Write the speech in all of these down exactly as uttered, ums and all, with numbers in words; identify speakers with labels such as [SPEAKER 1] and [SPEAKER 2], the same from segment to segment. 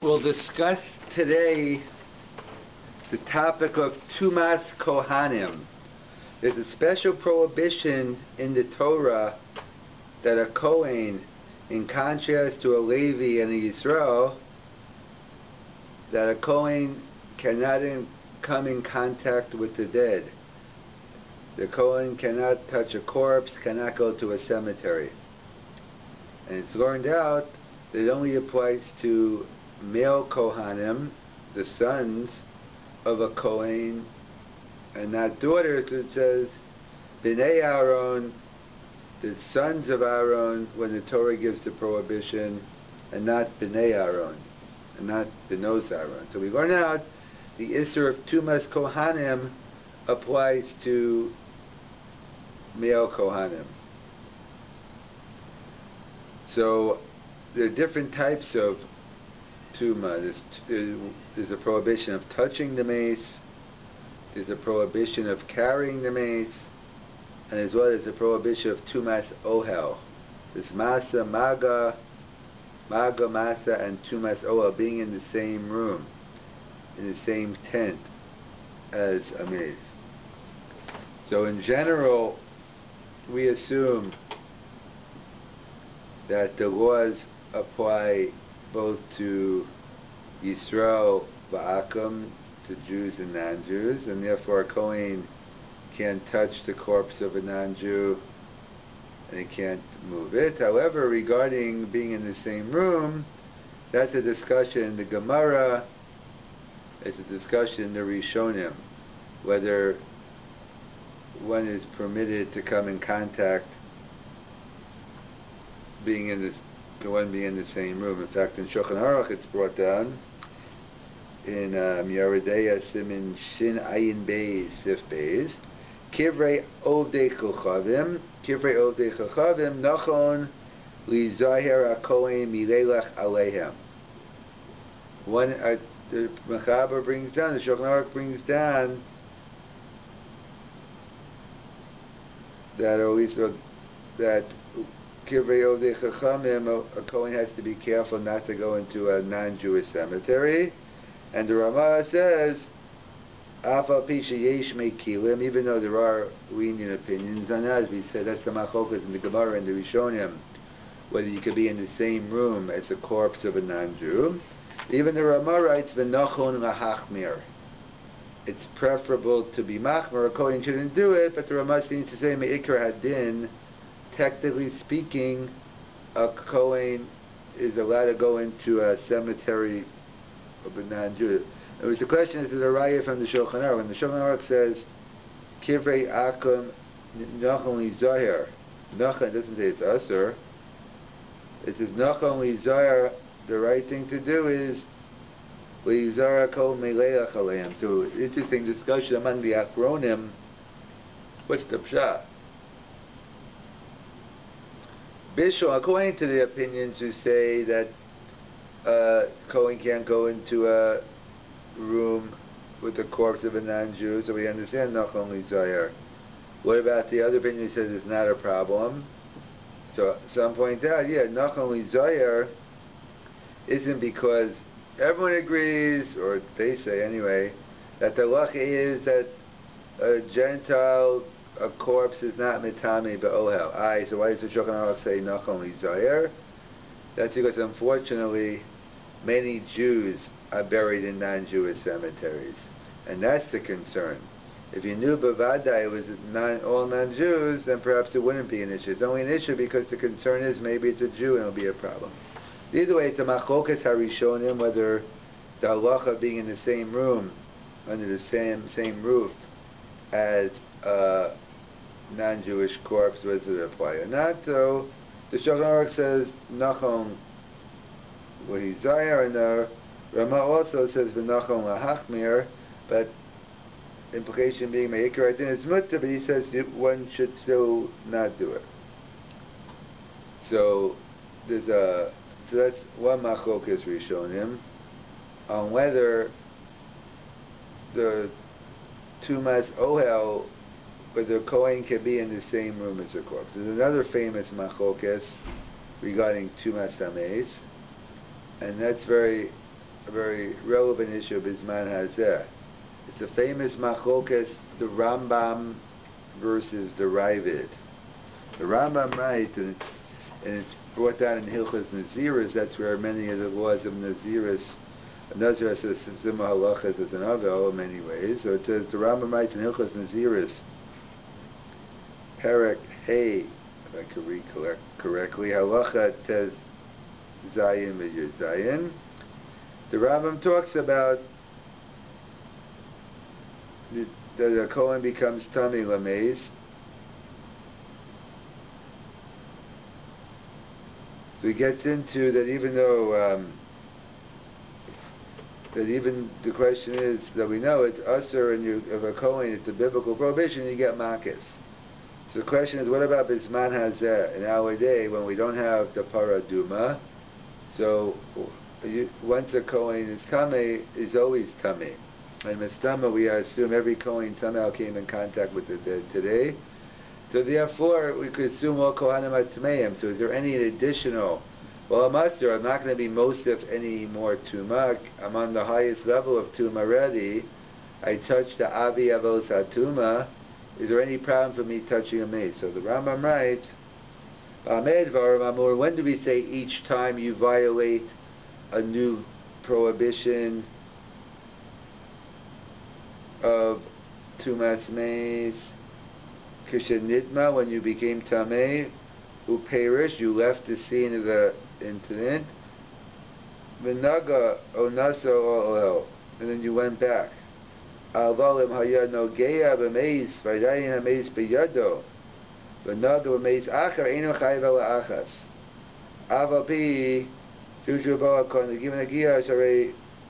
[SPEAKER 1] We'll discuss today the topic of Tumas Cohanim. There's a special prohibition in the Torah that a Kohen, in contrast to a Levi and a Yisrael, that a Kohen cannot in, come in contact with the dead. The Kohen cannot touch a corpse, cannot go to a cemetery. And it's learned out that it only applies to male Kohanim, the sons of a Kohen, and not daughters. It says B'nai Aaron, the sons of Aaron, when the Torah gives the prohibition, and not B'nai Aaron, and not B'nos Aaron. So we learn out the Isser of Tumas Cohanim applies to male Kohanim. So there are different types of Tuma. There's, there's a prohibition of touching the mace, there's a prohibition of carrying the mace, and as well as a prohibition of Tumas Ohel. There's Masa, Maga, Maga, Masa, and Tumas Ohel being in the same room, in the same tent as a mace. So in general, we assume that the laws apply both to Yisrael Ba'akum, to Jews and non-Jews, and therefore a Kohen can't touch the corpse of a non-Jew and he can't move it. However, regarding being in the same room, that's a discussion in the Gemara, it's a discussion in the Rishonim, whether one is permitted to come in contact being in this, the one being in the same room. In fact, in Shulchan Aruch it's brought down in um, Yeridei Simin Shin Ayin Beis Sif Beis, Kivrei Ovdei Chochavim, Kivrei Ovdei Chochavim Nachon Lizaher HaKohen Milelech Alehem. One, uh, the Mechaber brings down, the Shulchan Aruch brings down that, or at least uh, that Kivrei Ovdei Chachamim, a Kohen has to be careful not to go into a non-Jewish cemetery. And the Ramah says, Afal Pisha Yesh Mekilim, even though there are lenient opinions on that, as we said, that's the Machokas in the Gemara and the Rishonim, whether you could be in the same room as a corpse of a non-Jew. Even the Ramah writes, V'nachon lahachmir. It's preferable to be machmir, a Kohen shouldn't do it, but the Ramah needs to say, Me'ikar Hadin, technically speaking, a Kohen is allowed to go into a cemetery of a non-Jew. It was the question, is it a raya from the Shulchan Aruch? When the Shulchan Aruch says, Kivrei Akum Nachon Li Zahir, Nachon doesn't say it's Asur, it says Nachon Li Zahir, the right thing to do is Li Zahir Kol Meleach Aleim. So, interesting discussion among the Akronim. What's the pshat? Bishul, according to the opinions who say that uh, Kohen can't go into a room with the corpse of a non-Jew, so we understand Nachon Li Zahir. What about the other opinion who says it's not a problem? So some point out, yeah, Nachon Li Zahir isn't because everyone agrees, or they say anyway, that the halacha is that a Gentile, a corpse is not mitami be'ohel. Aye, so why does the Shulchan Aruch say Nachon Li Zahir? That's because unfortunately many Jews are buried in non-Jewish cemeteries, and that's the concern. If you knew bavada it was non, all non-Jews, then perhaps it wouldn't be an issue. It's only an issue because the concern is maybe it's a Jew and it'll be a problem. Either way, it's a machokas harishonim, whether the halacha being in the same room, under the same same roof as a non-Jewish corpse, whether it apply or not. So the Shulchan Aruch says Nachon Li Zahir, and the Ramah also says V'nachon lahachmir, but implication being Me'ikar Hadin is mutta, but he says one should still not do it. So there's a so that's one machokas rishonim on whether the Tumas Ohel, whether the Kohen can be in the same room as the corpse. There's another famous machokas regarding Tumas Hameis, and that's very a very relevant issue of Bisman Hazeh. It's a famous machlokas, the Rambam versus the Ravid. The Rambam writes, and it's, and it's brought down in Hilchas Naziris, that's where many of the laws of Naziris, Nazir says Zimah Halachas is an Avel in many ways. So it says, the Rambam writes in Hilchas Naziris, Perek Hey, if I can recollect correctly, Halacha Tez Zayin V'Yud Zayin. The Rambam talks about the, that a Kohen becomes Tami Lameis. So he gets into that even though um, that even the question is that we know it's usher and you of a Kohen, it's a biblical prohibition, you get makis. So the question is, what about Bisman Hazeh in our day when we don't have the paraduma? So you, once a Kohen is Tameh, is always Tameh. And Mistama, we assume every Kohen Tameh came in contact with the dead today. So therefore, we could assume all Kohanim are Tameim. So is there any additional? Well, I'm usher, I'm not going to be Mosif any more Tumah. I'm on the highest level of Tumah already. I touched the Avi Avos HaTumah. Is there any problem for me touching a mace? So the Rambam writes, when do we say each time you violate a new prohibition of Tumas Mace? Kishanidma, when you became Tameh, Uperish, you left the scene of the incident. V'naga onaso o'el, and then you went back. Alvalim haya nogeya b'meis, v'dayin ha'meis b'yado, v'naga b'meis achar, einu chayiv ala achas. Aval pi, shushu bo'a kon, given agiya, sharei,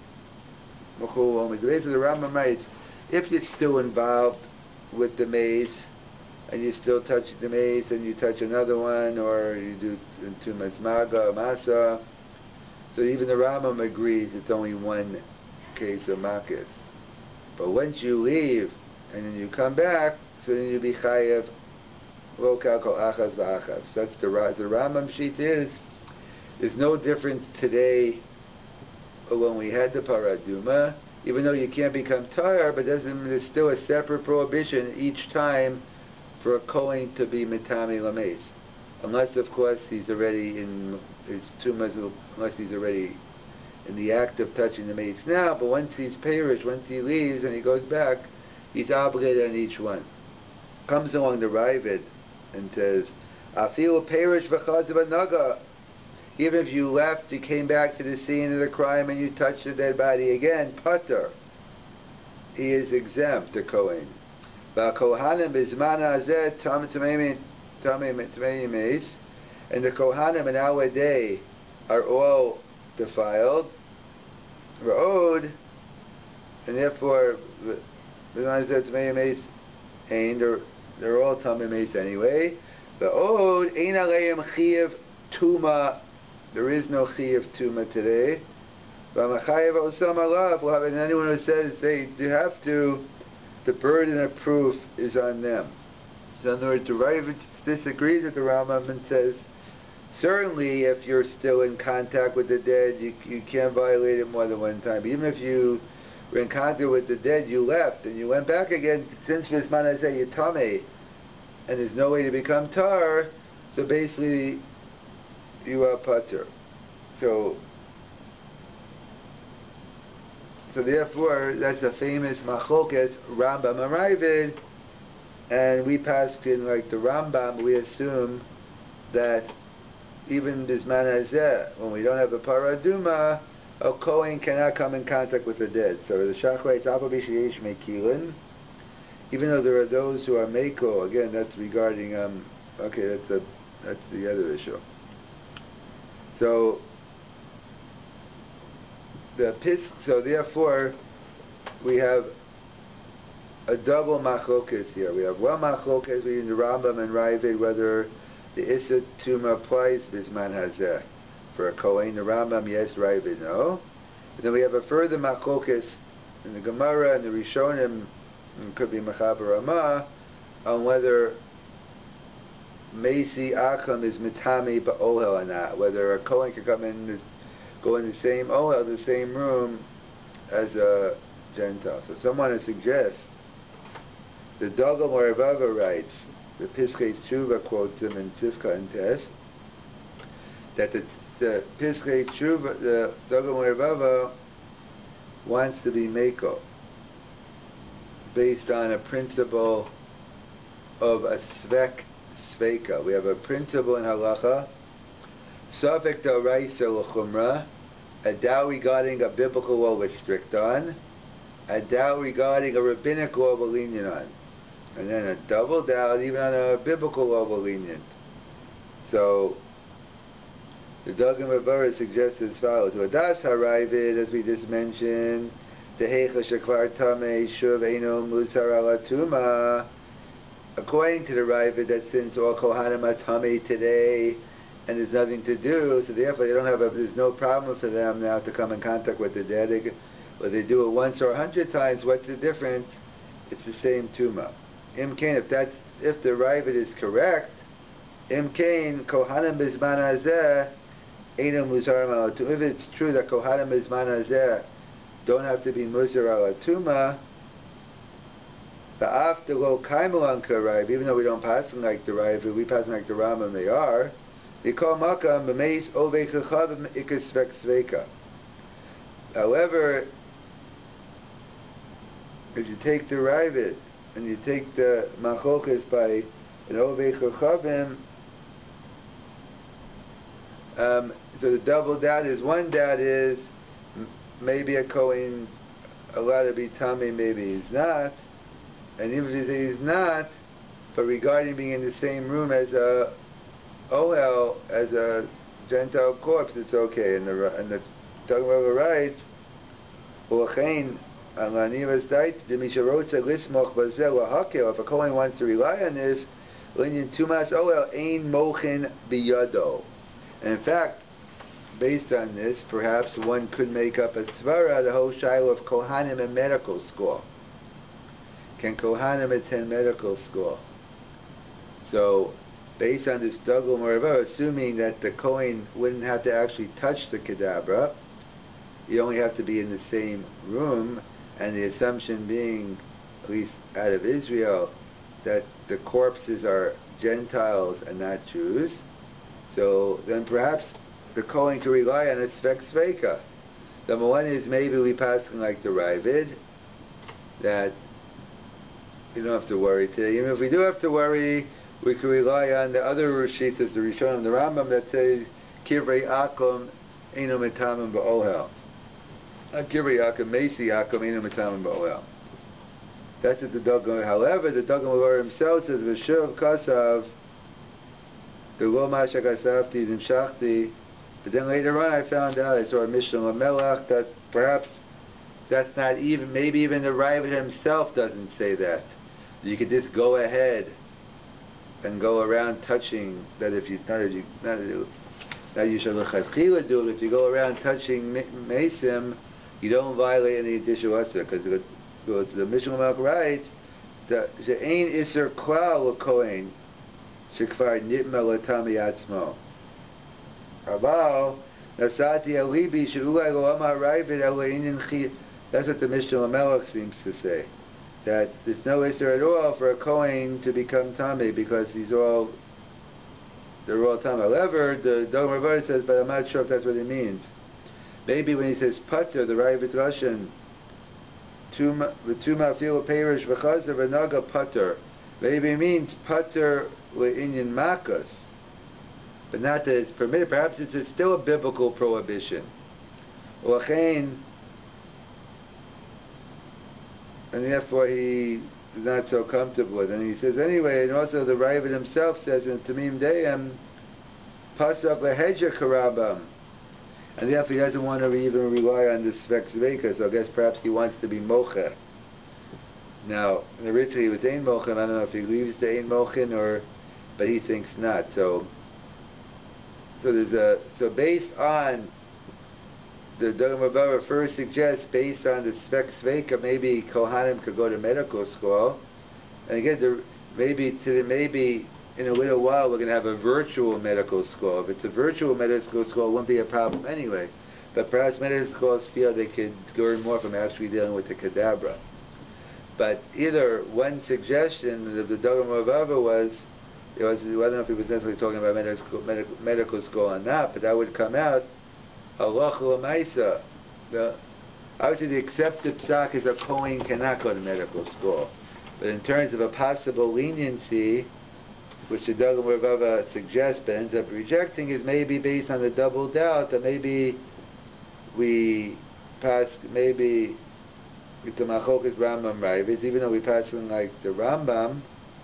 [SPEAKER 1] mokhu omid. The base of the Rambam writes, if you're still involved with the mace, and you still touch the mace, and you touch another one, or you do Tumas Maga or Masa, so even the Rambam agrees it's only one case of Makis. But once you leave, and then you come back, so then you be Chayev, Lo Kal Kol Achas V'Achas. That's the, the Rambam sheet is, there's no difference today when we had the Paraduma, even though you can't become Tar, but doesn't, there's still a separate prohibition each time for a Kohen to be Mitami Lameis. Unless, of course, he's already in his Tumas, unless he's already in the act of touching the mace now, but once he's perished, once he leaves and he goes back, he's obligated on each one. Comes along the Ravid and says, Afilu perish v'chazav naga. Even if you left, you came back to the scene of the crime and you touched the dead body again, pater. He is exempt, the Kohen. V'kohanim bizman hazeh tam tamei tamei mace, and the Kohanim in our day are all defiled, Ra'od, and therefore bizman hazeh tamei mace, and they're they're all tamei mace anyway. Ra'od ein aleim chiyav tuma. There is no chiyuv tuma today. V'machayev osam alav. And anyone who says they do have to, the burden of proof is on them. So in other words, the Rabbi disagrees with the Rambam and says, certainly if you're still in contact with the dead, you you can't violate it more than one time. Even if you were in contact with the dead, you left and you went back again. Since Bisman I say you're tamei, and there's no way to become tar, so basically you are pater. So, so therefore, that's a famous machloket Rambam and Ravid, and we passed in like the Rambam. We assume that even bisman hazeh, when we don't have a paraduma, a kohen cannot come in contact with the dead. So the Shach writes, "Apo b'sheyesh mekilin," even though there are those who are meko. Again, that's regarding um. Okay, that's the that's the other issue. So the pis. So therefore, we have a double machlokas here. We have one machlokas between the Rambam and Ravid whether the Issa Tuma applies bisman hazeh for a Kohen. The Rambam yes, Ravid no. And then we have a further machlokas in the Gemara and the Rishonim, and could be Mechaber Ramah, on whether Meisi Acham is mitami ba'ohel or not, whether a Kohen can come in, go in the same ohel, the same room as a Gentile. So someone to suggest, the Dogam or Rabbi writes, the Piskei Tshuva quotes him in Tivka and Test, that the, the Piskei Tshuva, the Dogam or Rabbi wants to be Meko, based on a principle of a svek sveka. We have a principle in halacha, safek d'oraisa l'chumra, a doubt regarding a biblical law we're strict on, a doubt regarding a rabbinic law we're lenient on, and then a double doubt even on a biblical law we're lenient. So the Dogam Avara suggests as follows: Udas haravid, as we just mentioned, the heicha shekvar tamei shuv eino musar ala tuma. According to the Rabbi, that since all Kohanim are tamei today, and there's nothing to do, so therefore they don't have a, there's no problem for them now to come in contact with the dead. They, whether they do it once or a hundred times, what's the difference? It's the same tuma. Im kain, if that's if the Rabbi is correct, im kain Kohanim bizman hazeh eino musar ala tuma. If it's true that Kohanim bizman hazeh don't have to be musar ala tuma, the after lo kaimelan karayv, even though we don't pass them like the Rabbi, we pass them like the Rambam, they are. They call makam b'meis ovei chachavim ikasvek sveka. However, if you take the Rabbi and you take the machokas by an ovei chachavim, um, so the double doubt is, one doubt is maybe a Kohen allowed to be tummy, maybe he's not. And even if he's not, but regarding being in the same room as a ohel, as a Gentile corpse, it's okay. And the and the talking about writes, "U'achein alanivas dait demisharotza lismoch bazel hakel." If a Kohen wants to rely on this, linyan tumas ohel ein mochin biyado. And in fact, based on this, perhaps one could make up a svara, the whole shiloh of Kohanim and medical school. Can Kohanim attend medical school? So, based on this Dogam Merva, assuming that the Kohen wouldn't have to actually touch the Kedabra, you only have to be in the same room, and the assumption being, at least out of Israel, that the corpses are Gentiles and not Jews, so then perhaps the Kohen can rely on its Svek Sveka. Number one is maybe we pass like the Ravid, that you don't have to worry today. Even if we do have to worry, we can rely on the other Rishitas, the Rishonim, the Rambam, that says Kivrei Akum Eino Metamim Ba'ohel. Not Kivrei Akum, Mesi Akum Eino Metamim Ba'ohel. That's what the Dogam. However, the Dogam Avara himself says V'shuv Kasav the Lo Mashak Asavti Zimshachti. But then later on, I found out I saw a Mishnah Lamelach that perhaps that's not even. Maybe even the Rabbi himself doesn't say that. You could just go ahead and go around touching that. If you not if you not not you should lechatchila do it. If you go around touching mesim, you don't violate any additional asur, because the, the Mishnah Malach writes that she'ein iser klal l'kohen shekvar nitma l'tami atzmo. Rabal nasati alibi she'ulai lo amar ravid elo inyan chi. That's what the Mishnah Lamelech seems to say. That there's no issur at all for a Kohen to become Tameh, because he's all, they're all Tameh. However, the Dogam Avara says, but I'm not sure if that's what he means. Maybe when he says Pater, the Rabbi Russian, V'tuma fil perish v'chazer v'naga Pater. Maybe it means Pater le'inyan makas, but not that it's permitted. Perhaps it's a, still a biblical prohibition. U'achein, and therefore he is not so comfortable with it. And he says anyway, and also the Rabbi himself says in Tamim Deyam, Pasach leheja karabam, and therefore he doesn't want to even rely on this Svek Zveka, so I guess perhaps he wants to be Mocha. Now, originally he was Ein Mochin, I don't know if he leaves the Ein Mochin, or, but he thinks not. So, so there's a, so based on the Dogam Avara first suggests, based on the Svek Sveka, maybe Kohanim could go to medical school. And again, the, maybe to the, maybe in a little while we're going to have a virtual medical school. If it's a virtual medical school, it won't be a problem anyway. But perhaps medical scholars feel they could learn more from actually dealing with the cadabra. But either one suggestion of the Dogma Ravava was, it was, I don't know if he was necessarily talking about medical school, medical, medical school or not, but that would come out, halacha l'maisa. The, obviously the accepted psak is a Kohen cannot go to medical school. But in terms of a possible leniency, which the Dogma Ravava suggests but ends up rejecting, is maybe based on the double doubt that maybe we pass, maybe with the Machokas Rambam Ravis, even though we pass on like the Rambam,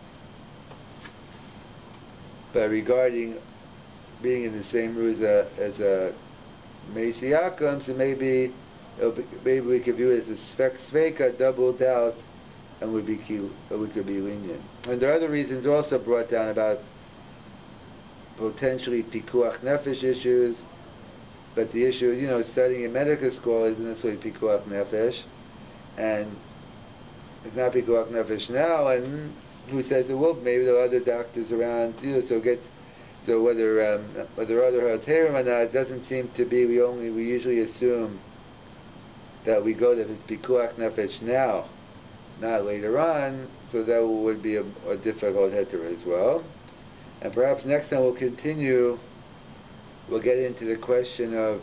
[SPEAKER 1] but regarding being in the same room as a, as a Meisi Yakum, so maybe be, maybe we could view it as a svek sveka, double doubt, and would be we could be lenient. And there are other reasons also brought down about potentially pikuach nefesh issues, but the issue, you know, studying in medical school isn't necessarily pikuach nefesh, and it's not pikuach nefesh now, and who says it will? Maybe there are other doctors around, you know, so get, so whether, um, whether other halterim or not, it doesn't seem to be, we only, we usually assume that we go to pikuach nefesh now, not later on, so that would be a, a difficult heter as well. And perhaps next time we'll continue, we'll get into the question of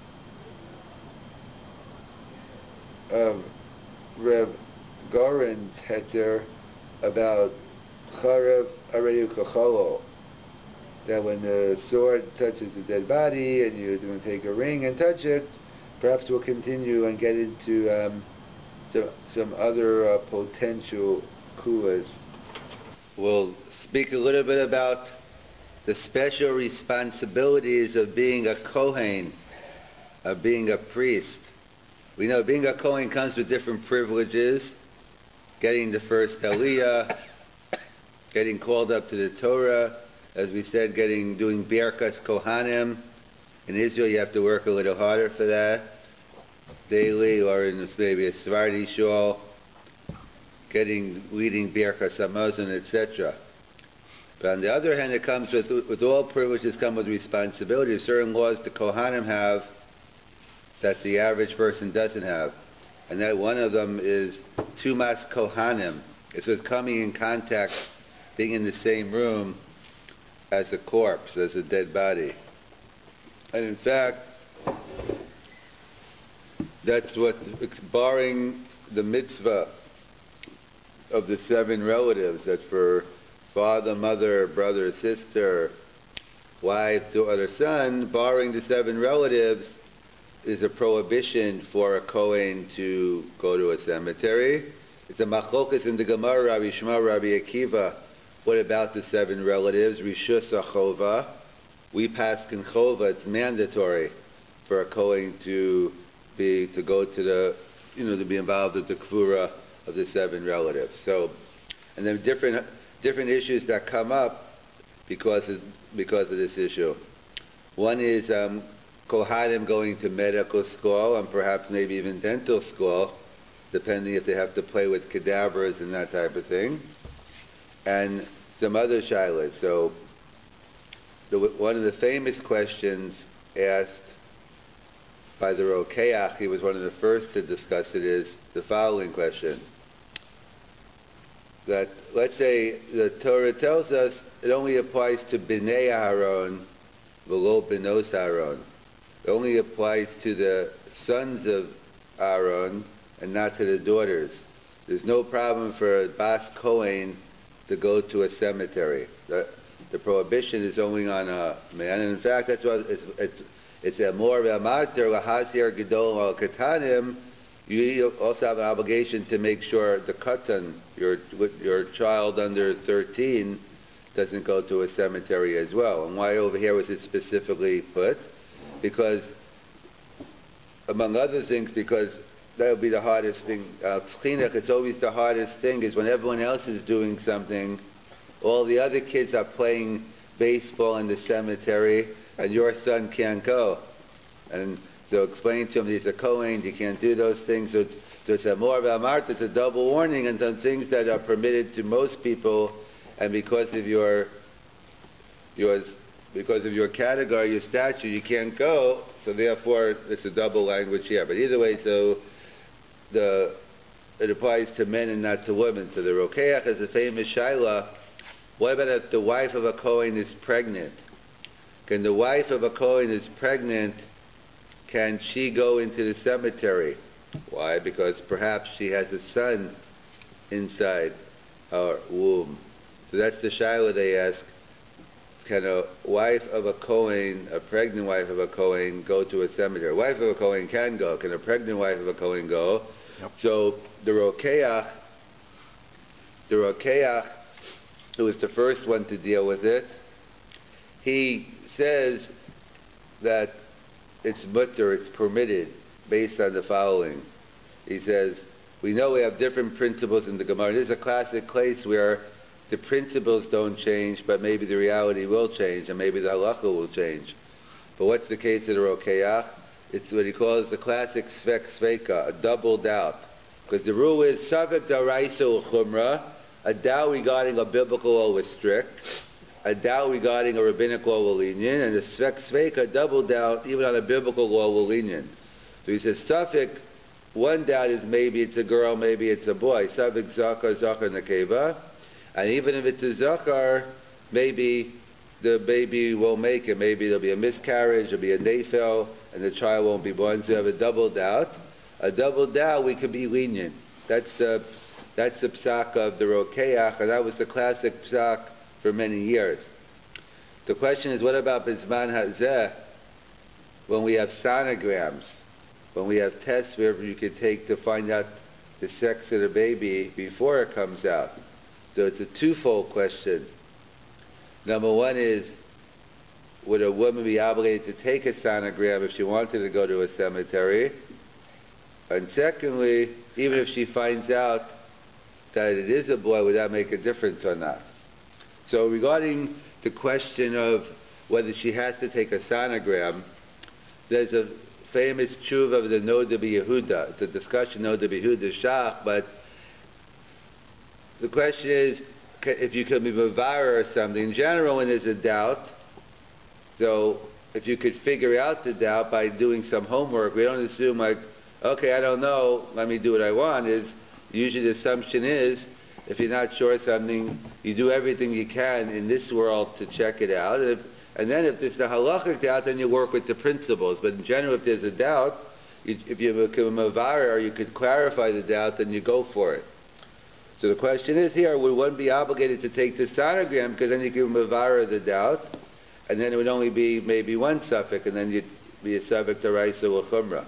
[SPEAKER 1] of Reb Gorin's heter about Charav Areyu Kacholo, that when the sword touches the dead body and you're going to take a ring and touch it, perhaps we'll continue and get into um, some, some other uh, potential kulas. We'll speak a little bit about the special responsibilities of being a Kohen, of being a priest. We know being a Kohen comes with different privileges, getting the first Aliyah, getting called up to the Torah, as we said, getting doing Tumas Cohanim. In Israel you have to work a little harder for that, daily, or in maybe a Sephardi shul, getting, leading Tumas Hamazon, et cetera. But on the other hand, it comes with, with all privileges come with responsibilities. Certain laws the Kohanim have that the average person doesn't have. And that one of them is Tumas Cohanim. It's with coming in contact, being in the same room as a corpse, as a dead body. And in fact, that's what, barring the mitzvah of the seven relatives, that for father, mother, brother, sister, wife, daughter, son, barring the seven relatives, is a prohibition for a Kohen to go to a cemetery. It's a machlokas in the Gemara, Rabbi Shema, Rabbi Akiva. What about the seven relatives? Rishus achova. We paskin chova. It's mandatory for a Kohen to be to go to the, you know, to be involved with the kvura of the seven relatives. So, and then different different issues that come up because of, because of this issue. One is um, Kohanim going to medical school and perhaps maybe even dental school, depending if they have to play with cadavers and that type of thing, and some other shilas. So the, one of the famous questions asked by the Rokeach, he was one of the first to discuss it, is the following question. That, let's say, the Torah tells us it only applies to Bnei Aharon, v'lo Bnos Aharon. It only applies to the sons of Aaron and not to the daughters. There's no problem for a Bas Kohen to go to a cemetery. The, the prohibition is only on a man. And in fact, that's what it's, it's, it's a more of a matter, lahazir gedol al katanim. You also have an obligation to make sure the katan, your your child under thirteen, doesn't go to a cemetery as well. And why over here was it specifically put? Because, among other things, because that would be the hardest thing. Uh, it's always the hardest thing is when everyone else is doing something, all the other kids are playing baseball in the cemetery, and your son can't go. And so explain to him he's a Kohen, you can't do those things. So it's, so it's a more of a mart, it's a double warning, and some things that are permitted to most people, and because of your your because of your category, your statute, you can't go, so therefore it's a double language here. But either way, so the it applies to men and not to women. So the Rokeach is a famous Shaila. What about if the wife of a Kohen is pregnant? Can the wife of a Kohen is pregnant, can she go into the cemetery? Why? Because perhaps she has a son inside her womb. So that's the Shaila they ask. Can a wife of a Kohen, a pregnant wife of a Kohen, go to a cemetery? A wife of a Kohen can go. Can a pregnant wife of a Kohen go? Yep. So the Rokeach, the Rokeach, who was the first one to deal with it, he says that it's mutter, it's permitted, based on the following. He says, we know we have different principles in the Gemara. This is a classic case where the principles don't change, but maybe the reality will change, and maybe the halacha will change. But what's the case of the Rokeach? It's what he calls the classic svek sveka, a double doubt. Because the rule is savek daraisa chumra, a doubt regarding a biblical law was strict, a doubt regarding a rabbinic law will lenient, and the svek sveka, a double doubt, even on a biblical law will lenient. So he says savek, one doubt is maybe it's a girl, maybe it's a boy. Savek zakar, zakar nekeva. And even if it's a zakar, maybe the baby won't make it. Maybe there'll be a miscarriage, there'll be a nefel, and the child won't be born. So you have a double doubt. A double doubt, we could be lenient. That's the that's the psak of the Rokeach, and that was the classic psak for many years. The question is, what about Bizman Hazeh, when we have sonograms, when we have tests wherever you could take to find out the sex of the baby before it comes out? So it's a twofold question. Number one is, would a woman be obligated to take a sonogram if she wanted to go to a cemetery? And secondly, even if she finds out that it is a boy, would that make a difference or not? So regarding the question of whether she has to take a sonogram, there's a famous tshuva of the Noda B'Yehuda. It's a discussion Noda B'Yehuda Shach, but the question is, if you could be mavara or something. In general, when there's a doubt, so if you could figure out the doubt by doing some homework, we don't assume like, okay, I don't know, let me do what I want. Is usually the assumption is, if you're not sure of something, you do everything you can in this world to check it out. And, if, and then if there's the halachic doubt, then you work with the principles. But in general, if there's a doubt, you, if you become a mavara or you could clarify the doubt, then you go for it. So the question is here, would one be obligated to take the sonogram, because then you can mavara the doubt, and then it would only be maybe one suffix, and then you'd be a suffix to raisa or chumrah.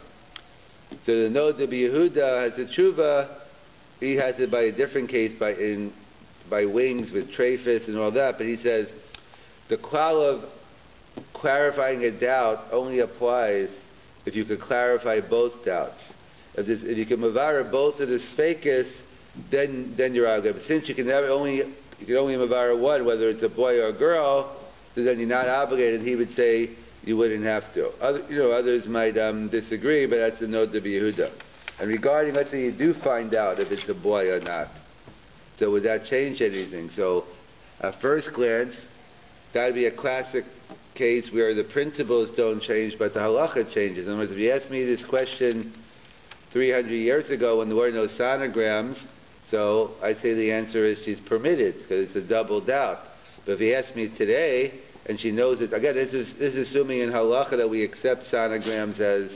[SPEAKER 1] So the Noda B'Yehuda has a tshuva, he has it by a different case, by in by wings with trephis and all that, but he says the qual of clarifying a doubt only applies if you could clarify both doubts. If, this, if you can mavara both of the sfekis, then then you're obligated. But since you can never only you can only mavara one, whether it's a boy or a girl, so then you're not obligated. He would say you wouldn't have to. Other, you know, others might um, disagree, but that's the Noda B'Yehuda. And regarding, let's say you do find out if it's a boy or not, so would that change anything? So, at first glance, that would be a classic case where the principles don't change, but the halacha changes. In other words, if you asked me this question three hundred years ago when there were no sonograms, so I'd say the answer is she's permitted, because it's a double doubt. But if you ask me today, and she knows it, again, this is, this is assuming in halacha that we accept sonograms as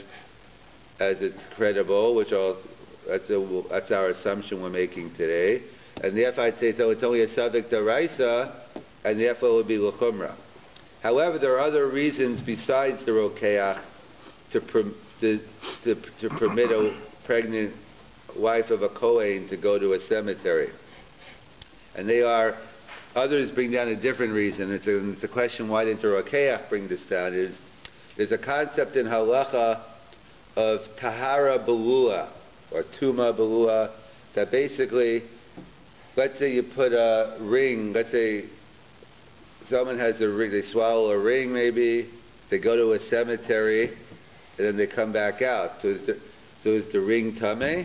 [SPEAKER 1] as it's credible, which all, that's, a, that's our assumption we're making today. And therefore I'd say, so it's only a subject deraisa, and therefore it would be l'chumra. However, there are other reasons besides the rokeach to, per, to, to, to permit a pregnant wife of a Kohen to go to a cemetery. And they are, others bring down a different reason. It's a, it's a question, why didn't the rokeach bring this down? Is there's a concept in halacha of tahara belua, or tuma belua, that basically, let's say you put a ring, let's say someone has a ring, they swallow a ring maybe, they go to a cemetery, and then they come back out. So is the, so is the ring tameh?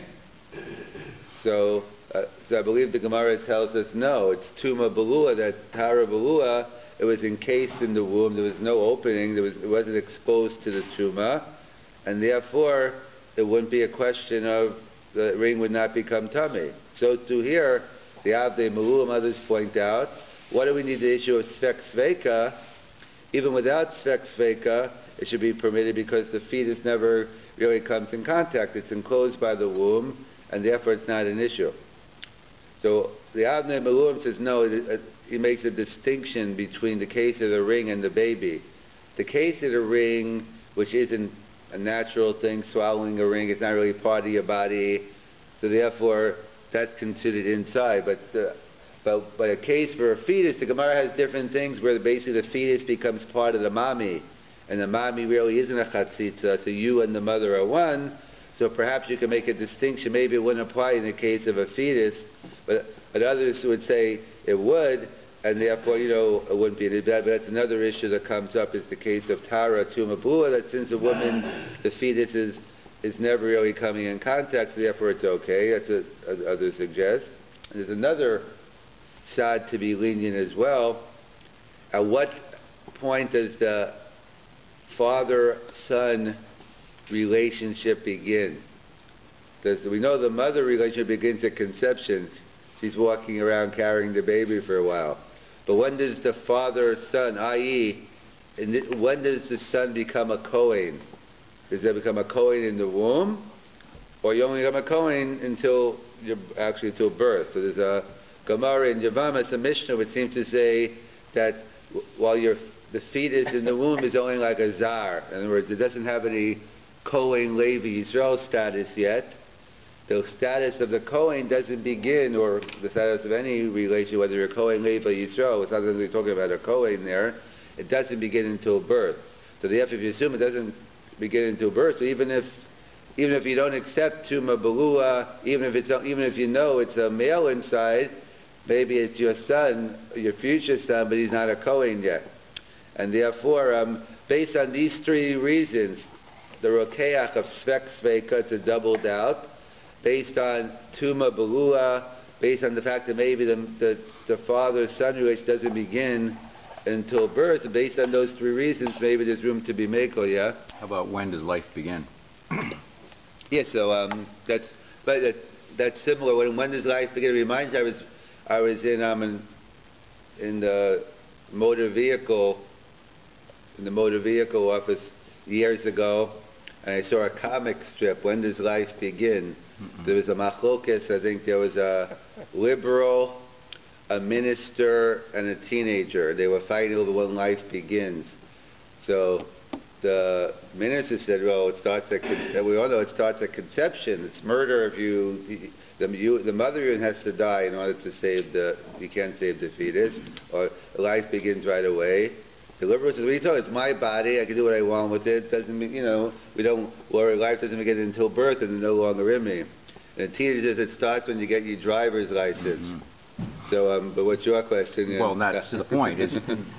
[SPEAKER 1] So, uh, so I believe the Gemara tells us no, it's tuma belua, that tahara belua, it was encased in the womb. There was no opening. There was it wasn't exposed to the truma, and therefore it wouldn't be a question of the ring would not become tummy. So to here, the Avdei Maluim, others point out, what do we need the issue of Svek Sveika? Even without Svek Sveika, it should be permitted because the fetus never really comes in contact. It's enclosed by the womb, and therefore it's not an issue. So the Avnei Maluim says no, it, it, he makes a distinction between the case of the ring and the baby. The case of the ring, which isn't a natural thing, swallowing a ring, it's not really part of your body, so therefore that's considered inside. But uh, but but a case for a fetus, the Gemara has different things where basically the fetus becomes part of the mommy, and the mommy really isn't a chatzitza, so you and the mother are one. So perhaps you can make a distinction. Maybe it wouldn't apply in the case of a fetus, but, but others would say it would, and therefore, you know, it wouldn't be any bad. But that's another issue that comes up, is the case of Tara Tumabua, that since a woman, the fetus is, is never really coming in contact, so therefore it's okay. That's what others suggest. And there's another side to be lenient as well. At what point does the father-son relationship begin? Does, we know the mother relationship begins at conception. She's walking around carrying the baby for a while. But when does the father-son, that is, in this, when does the son become a Kohen? Does it become a Kohen in the womb? Or you only become a Kohen until, you're actually until birth? So there's a Gemara in Yavamas, a Mishnah, which seems to say that while you're, the fetus in the womb is only like a zar. In other words, it doesn't have any Kohen Levi Yisrael status yet. The status of the Kohen doesn't begin, or the status of any relation, whether you're Kohen Levi Yisrael, it's not really talking about a Kohen there, it doesn't begin until birth. So therefore, if you assume it doesn't begin until birth, so even if even if you don't accept Tuma Balua, even if it's even if you know it's a male inside, maybe it's your son, your future son, but he's not a Kohen yet. And therefore, um, based on these three reasons, the Rokeach of Svek Sveika, it's a double doubt, based on Tuma Balua, based on the fact that maybe the, the, the father-son relation doesn't begin until birth, and based on those three reasons, maybe there's room to be Meko, yeah?
[SPEAKER 2] How about when does life begin?
[SPEAKER 1] Yeah, so um, that's, but that, that's similar. When, when does life begin? It reminds me, I was, I was in, um, in, in the motor vehicle, in the motor vehicle office years ago, and I saw a comic strip, When Does Life Begin? Mm-mm. There was a machlokes, I think there was a liberal, a minister, and a teenager. They were fighting over when life begins. So the minister said, well, it starts at, con- we all know it starts at conception. It's murder if you, the, you, the mother even has to die in order to save the, you can't save the fetus, or life begins right away. The liberal says, what are you talking? It's my body. I can do what I want with it. Doesn't mean, you know, we don't worry. Life doesn't begin until birth, and it's no longer in me. And the teenager says it starts when you get your driver's license. Mm-hmm. So, um, but what's your question?
[SPEAKER 2] Well, that's the point. It's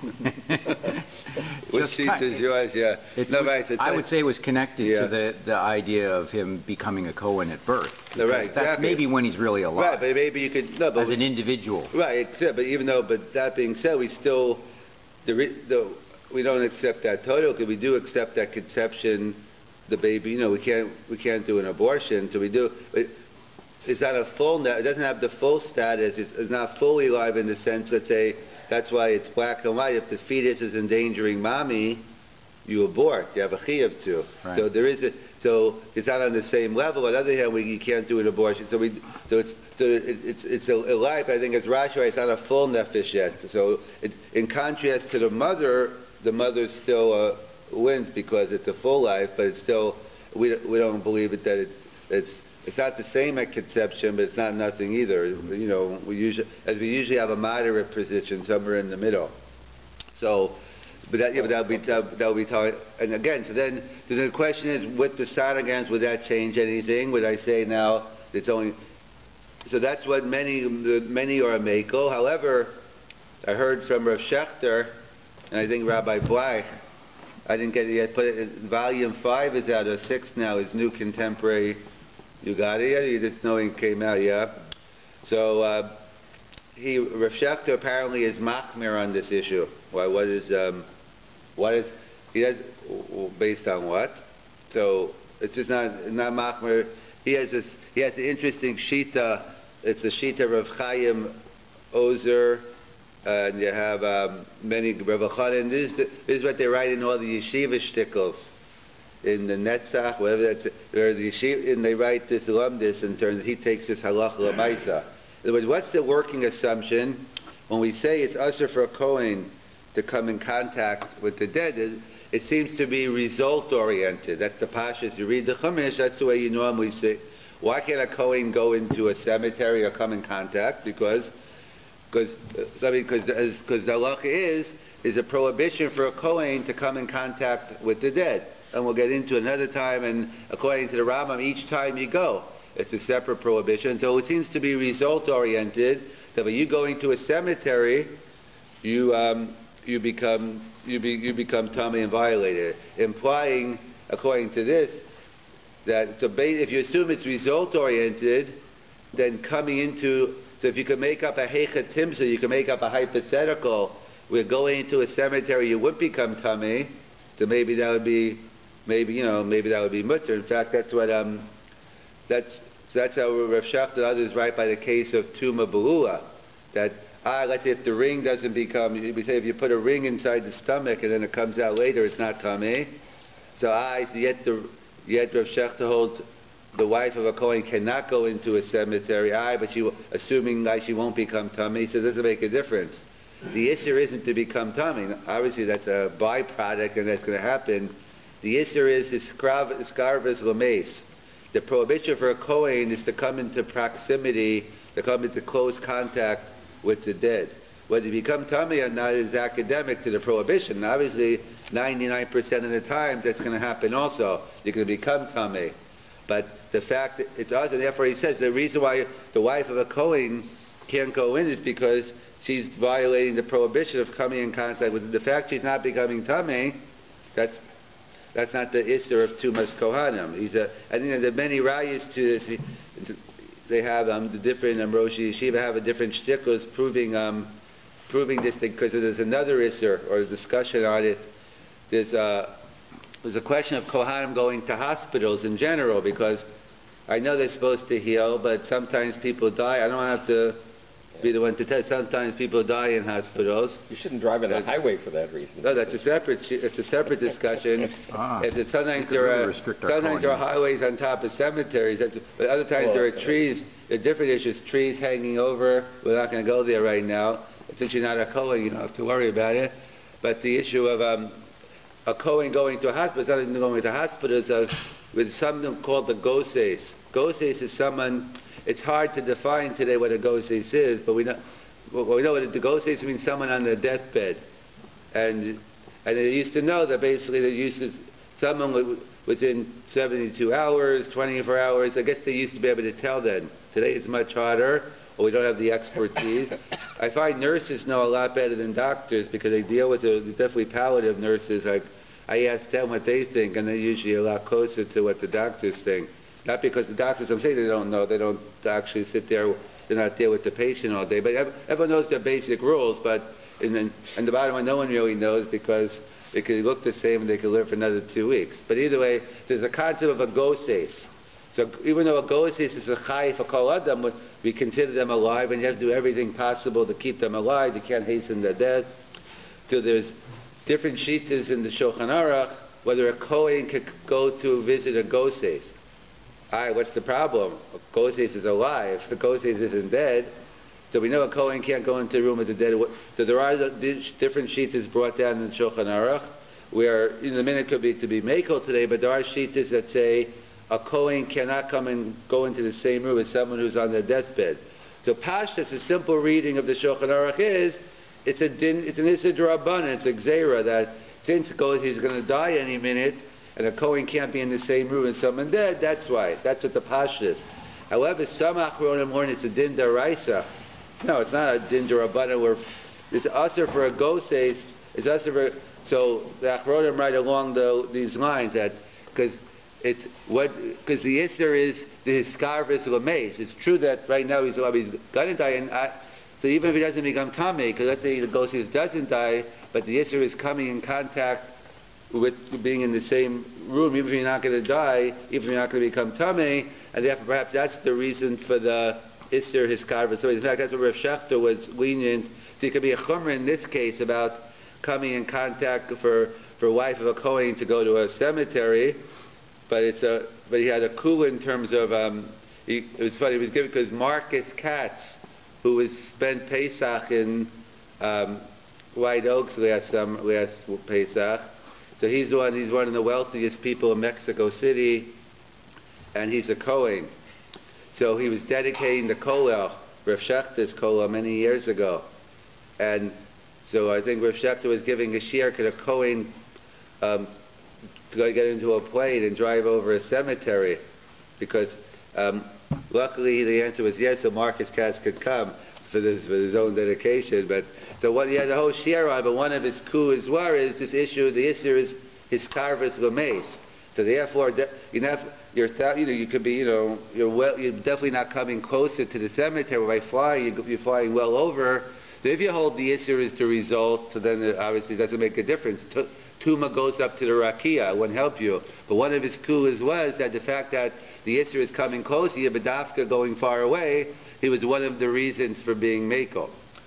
[SPEAKER 1] Which sheet is yours? Yeah.
[SPEAKER 2] It
[SPEAKER 1] no,
[SPEAKER 2] was,
[SPEAKER 1] right. It's,
[SPEAKER 2] I would say it was connected
[SPEAKER 1] yeah.
[SPEAKER 2] to the, the idea of him becoming a Kohen at birth.
[SPEAKER 1] No, right. Exactly.
[SPEAKER 2] That's maybe when he's really alive.
[SPEAKER 1] Right, but maybe you could no, but
[SPEAKER 2] as an individual.
[SPEAKER 1] Right. Except, but even though, but that being said, we still. The, the, we don't accept that total, because we do accept that conception, the baby, you know, we can't we can't do an abortion, so we do. But it's not a full, it doesn't have the full status, it's, it's not fully alive in the sense, let's say, that's why it's black and white. If the fetus is endangering mommy, you abort, you have a chiyuv to.
[SPEAKER 2] Right.
[SPEAKER 1] So there is a, so it's not on the same level. On the other hand, we, you can't do an abortion. So we, so it's, so it, it's, it's a, a life, I think it's Rashi, it's not a full nefesh yet. So it, in contrast to the mother, the mother still uh, wins because it's a full life, but it's still, we, we don't believe it that it's, it's, it's not the same at conception, but it's not nothing either. You know, we usually, as we usually have a moderate position somewhere in the middle. So, but that, yeah, but that'll be, that'll be talking, and again, so then, so then the question is, with the sonograms, would that change anything? Would I say now, it's only, so that's what many, many are a meko. However, I heard from Rav Shechter, and I think Rabbi Bleich, I didn't get it yet, put it in volume five is out, or six now, his new contemporary. You got it yet? You just know it came out, yeah? So, uh, he Rav Shechter apparently is machmir on this issue. Why? What is um, what is he has based on what? So it's just not not machmir. He has this. He has an interesting shita. It's the shita of Chaim Ozer, uh, and you have um, many Rav Chanan. This is the, this is what they write in all the yeshiva shtickles. In the Netzach, whatever that's, or the yeshiva, and they write this lumdis in terms of he takes this halacha l'maisa. In other words, what's the working assumption when we say it's usher for a Kohen to come in contact with the dead? It, it seems to be result oriented. That's the pashas. You read the Chumash, that's the way you normally say. Why can't a Kohen go into a cemetery or come in contact? Because, because, I mean, because, because the halacha is is a prohibition for a Kohen to come in contact with the dead. And we'll get into another time, and according to the Rambam, each time you go, it's a separate prohibition. So it seems to be result-oriented, that when you go into a cemetery, you um, you become you be you become tummy and violated, implying, according to this, that so if you assume it's result-oriented, then coming into, so if you can make up a heicha timsa, you can make up a hypothetical, where going into a cemetery you would become tummy, so maybe that would be Maybe you know, maybe that would be mutter. In fact, that's what um, that's that's how Rav Shechter and others write by the case of Tuma Be'ula. That ah, let's say if the ring doesn't become, we say if you put a ring inside the stomach and then it comes out later, it's not tamei. So ah, yet the yet Rav Shechter holds the wife of a Kohen cannot go into a cemetery. Ah, but she, assuming like she won't become tamei, so it doesn't make a difference. The issue isn't to become tamei. Obviously, that's a byproduct, and that's going to happen. The issue is iskarvus l'meis. The prohibition for a Kohen is to come into proximity, to come into close contact with the dead. Whether you become tamei or not is academic to the prohibition. Obviously, ninety-nine percent of the time that's going to happen also. You're going to become tamei. But the fact that it's us, and therefore he says the reason why the wife of a Kohen can't go in is because she's violating the prohibition of coming in contact with the fact she's not becoming tamei. That's That's not the issur of Tumas Cohanim. He's a, I think there are many rayas to this. They have um, the different um, Rosh Yeshiva have a different shtickles proving um, proving this thing, because there's another issur or a discussion on it. There's a there's a question of Kohanim going to hospitals in general, because I know they're supposed to heal, but sometimes people die. I don't have to be the one to tell you. Sometimes people die in hospitals.
[SPEAKER 3] You shouldn't drive on the highway for that reason.
[SPEAKER 1] No, that's a separate. It's a separate discussion.
[SPEAKER 2] ah,
[SPEAKER 1] if it's, sometimes there are
[SPEAKER 2] really
[SPEAKER 1] sometimes there are highways on top of cemeteries. That's, but other times well, there are trees. There are different issues. Trees hanging over. We're not going to go there right now. Since you're not a Kohen, you don't have to worry about it. But the issue of um, a Kohen going to a hospital, something going to hospitals uh, with something called the goses. Goses is someone. It's hard to define today what a goses is, but we know well, we know what the goses means. Someone on their deathbed, and and they used to know that basically they used to someone within seventy-two hours, twenty-four hours. I guess they used to be able to tell then. Today it's much harder, or we don't have the expertise. I find nurses know a lot better than doctors because they deal with the definitely palliative nurses. Like I ask them what they think, and they're usually a lot closer to what the doctors think. Not because the doctors, I'm saying they don't know, they don't actually sit there, they're not there with the patient all day. But everyone knows their basic rules, but in the, and the bottom line, no one really knows because it could look the same and they could live for another two weeks. But either way, there's a concept of a goses. So even though a goses is a chai for kol adam, we consider them alive, and you have to do everything possible to keep them alive. You can't hasten their death. So there's different shitas in the Shulchan Aruch, whether a Kohen could go to visit a goses. Alright, what's the problem? A goses is alive. A goses isn't dead. So we know a Kohen can't go into a room with the dead. So there are different shitas brought down in the Shulchan Aruch, where in the minute could be to be makel today, but there are shitas that say a Kohen cannot come and go into the same room as someone who's on their deathbed. So Pashtas, a simple reading of the Shulchan Aruch is, it's a din, it's an Issa D'Rabbanan, it's a Gzeira, that since goes he's going to die any minute, and a Kohen can't be in the same room as someone dead, that's why. That's what the Pashtas is. However, some Achronim learn it's a din d'oraisa. No, it's not a din d'Rabbanan where it's usher for a goses, it's usher for, so the Achronim write along the, these lines that, because it's what, because the Isser is the Hiskarvis Lameis. It's true that right now he's, he's going to die, and I, So even if he doesn't become tamei, because let's say the ghost doesn't die, but the Isser is coming in contact with being in the same room, even if you're not going to die, even if you're not going to become tamei, and therefore perhaps that's the reason for the Isser Hiskarva. So in fact, that's what Rav Shechter was lenient. So it could be a chumrah in this case about coming in contact for for a wife of a Kohen to go to a cemetery, but it's a but he had a kula in terms of um, he, it was funny. He was given because Marcus Katz, who was spent Pesach in um, White Oaks last um, last Pesach. So he's one. He's one of the wealthiest people in Mexico City, and he's a Kohen. So he was dedicating the kollel, Rav Shechter's kollel, many years ago, and so I think Rav Shechter was giving a shiur to the Kohen um, to go get into a plane and drive over a cemetery, because um, luckily the answer was yes, so Marcus Katz could come for this for his own dedication. But so what he had the whole shiur on, but one of his coups were is this issue. The issue is his carvers v'meis. So therefore, you know, you're you know you could be you know you're well you're definitely not coming closer to the cemetery by flying. You're flying well over. So if you hold the issue is the result, so then it obviously doesn't make a difference. T- Tuma goes up to the rakia, it wouldn't help you. But one of his coups was that the fact that the issue is coming closer, Yabadafka going far away, he was one of the reasons for being Mako.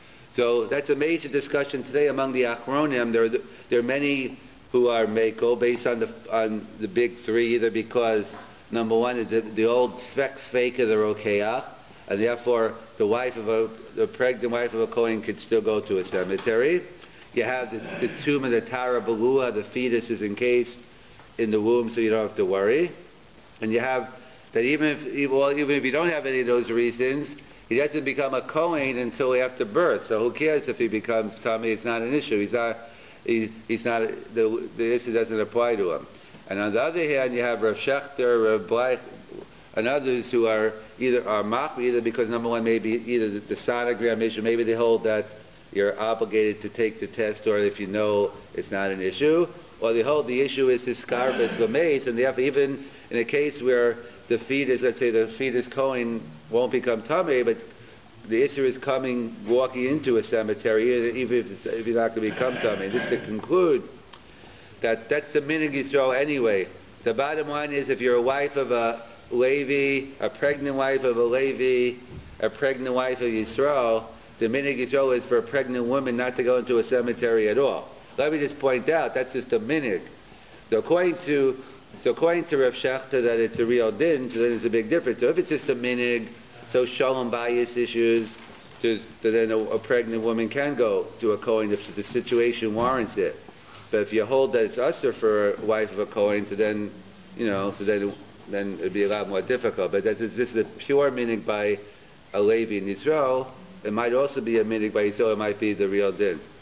[SPEAKER 1] So that's a major discussion today among the Achronim. There are, the, there are many who are Mako based on the on the big three, either because number one is the, the old Svek Sveika, the Rokeach, and therefore the wife of a the pregnant wife of a Kohen could still go to a cemetery. You have the, the tomb of the Tara Balua, the fetus is encased in the womb, so you don't have to worry. And you have that even if well, even if you don't have any of those reasons, he doesn't become a Kohen until after birth. So who cares if he becomes Tommy? It's not an issue. He's not. He, he's not. The, the issue doesn't apply to him. And on the other hand, you have Rav Shechter, Rav Bleich, and others who are either are mach, either because number one, maybe either the, the sonogram issue, maybe they hold that you're obligated to take the test, or if you know it's not an issue, or they hold the issue is his scarvis v'meis, and therefore even in a case where the fetus, let's say the fetus Kohen won't become tamei, but the issue is coming, walking into a cemetery, even if, it's, if you're not going to become tamei. Just to conclude, that that's the minhag Yisrael anyway. The bottom line is if you're a wife of a Levi, a pregnant wife of a Levi, a pregnant wife of Yisrael, the minhag Yisrael is for a pregnant woman not to go into a cemetery at all. Let me just point out, that's just a minhag. So according to so according to Rav Shechter that it's a real din, so then it's a big difference. So if it's just a minhag, so shalom bias issues, to, to then a, a pregnant woman can go to a Kohen if the situation warrants it. But if you hold that it's usher for a wife of a Kohen, so then, you know, so then then it'd be a lot more difficult. But that's this is a pure minhag by a Levi in Israel. It might also be a minhag by Yisrael. It might be the real din.